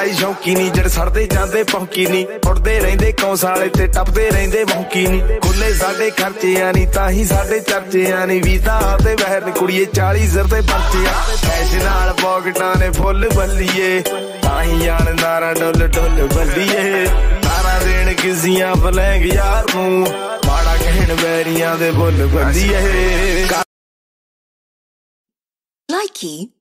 ਵਾਲੀ ਸ਼ੌਂਕੀ ਨੀ ਜਿਹੜੇ ਸੜਦੇ ਜਾਂਦੇ ਪੌਂਕੀ ਨੀ ਉੱਡਦੇ ਰਹਿੰਦੇ ਕੌਂਸਾਲੇ ਤੇ ਟੱਪਦੇ ਰਹਿੰਦੇ ਭੌਂਕੀ ਨੀ ਖੁੱਲੇ ਸਾਡੇ ਖਰਚਿਆਂ ਨੀ ਤਾਂ ਹੀ ਸਾਡੇ ਚਰਚਿਆਂ ਨੀ ਵੀਜ਼ਾ ਤੇ ਬਹਿਰ ਕੁੜੀਏ 40 ਜ਼ਰ ਤੇ ਪਰਚਿਆ ਕੈਸ਼ ਨਾਲ ਪੌਕਟਾਂ ਨੇ ਫੁੱਲ ਬੱਲੀਏ ਤਾਂ ਹੀ ਜਾਣਦਾਰਾ ਡੁੱਲ ਡੁੱਲ ਬੱਲੀਏ ਤਾਰਾ ਦੇਣ ਕਿਸੀਆਂ ਫਲੈਂਗ ਯਾਰ ਨੂੰ ਮਾੜਾ ਕਹਿਣ ਬੈਰੀਆਂ ਦੇ ਬੁੱਲ ਬੱਲੀਏ Likey